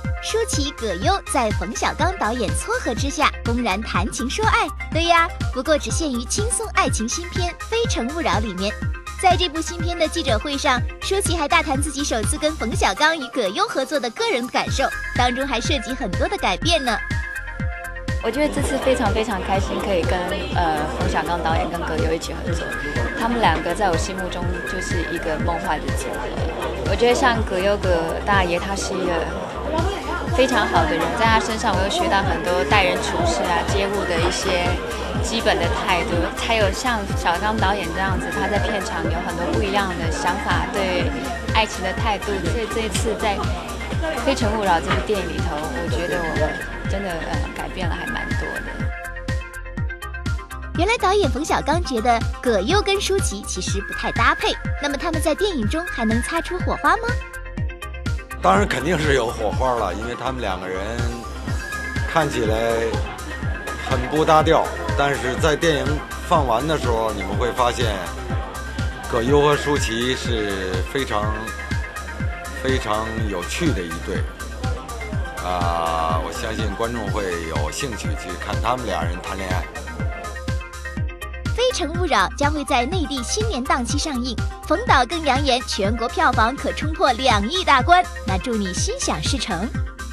舒淇、葛优在冯小刚导演撮合之下，公然谈情说爱。对呀，不过只限于轻松爱情新片《非诚勿扰》里面。在这部新片的记者会上，舒淇还大谈自己首次跟冯小刚与葛优合作的个人感受，当中还涉及很多的改变呢。 我觉得这次非常开心，可以跟冯小刚导演跟葛优一起合作。他们两个在我心目中就是一个梦幻的组合。我觉得像葛优葛大爷，他是一个非常好的人，在他身上我又学到很多待人处事啊、接物的一些基本的态度，还有像小刚导演这样子，他在片场有很多不一样的想法，对爱情的态度。所以这一次在《非诚勿扰》这部电影里头，我觉得我真的改变了还蛮多的。 原来导演冯小刚觉得葛优跟舒淇其实不太搭配，那么他们在电影中还能擦出火花吗？ 当然肯定是有火花了，因为他们两个人看起来很不搭调，但是在电影放完的时候，你们会发现葛优和舒淇是非常有趣的一对。我相信观众会有兴趣去看他们俩人谈恋爱。 《非诚勿扰》将会在内地新年档期上映，冯导更扬言全国票房可冲破2亿大关，那祝你心想事成。